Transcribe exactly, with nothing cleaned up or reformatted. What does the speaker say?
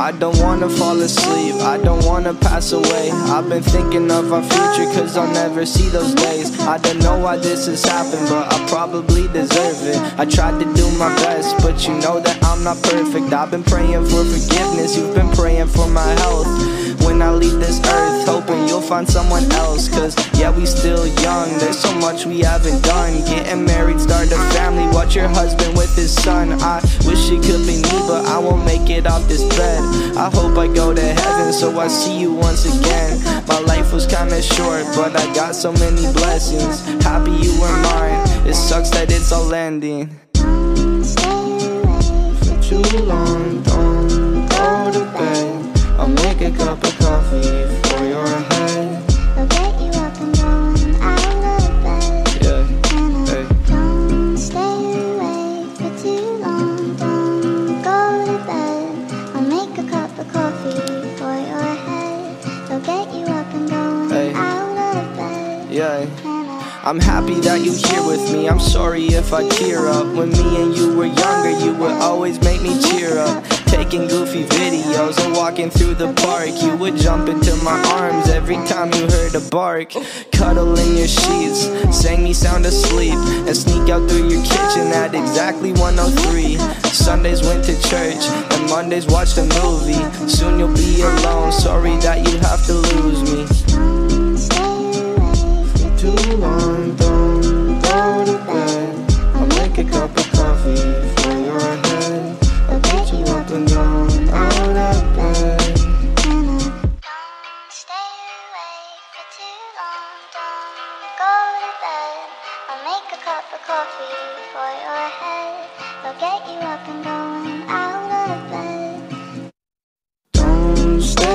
I don't wanna fall asleep, I don't wanna pass away. I've been thinking of our future, cause I'll never see those days. I don't know why this has happened, but I probably deserve it. I tried to do my best, but you know that I'm not perfect. I've been praying for forgiveness, you've been praying for my health. When I leave this earth, hoping you'll find someone else. Cause yeah, we still young, there's so much we haven't done. Getting married, start a family, watch your husband with his son. I wish it could be me, but I won't make it off this bed. I hope I go to heaven, so I see you once again. My life was kinda short, but I got so many blessings. Happy you were mine, it sucks that it's all ending. For too long, don't go to bed. I'll make a cup of coffee for your head. I'll get you up and going out of bed. Yeah, hey. Don't stay awake for too long. Don't go to bed. I'll make a cup of coffee for your head. I'll get you up and going Hey. out of bed. Yeah. I'm happy that you're here with me, I'm sorry if I tear up. When me and you were younger, you would always make me cheer up. Taking goofy videos and walking through the park, you would jump into my arms every time you heard a bark. Cuddle in your sheets, sang me sound asleep, and sneak out through your kitchen at exactly one oh three. Sundays went to church, and Mondays watched a movie. Soon you'll be alone, sorry that you have to lose me. Too long, don't go to bed. I'll make a cup of coffee for your head. I'll get you up and going out of bed. Don't stay awake for too long. Don't go to bed. I'll make a cup of coffee for your head. I'll get you up and going out of bed. Don't stay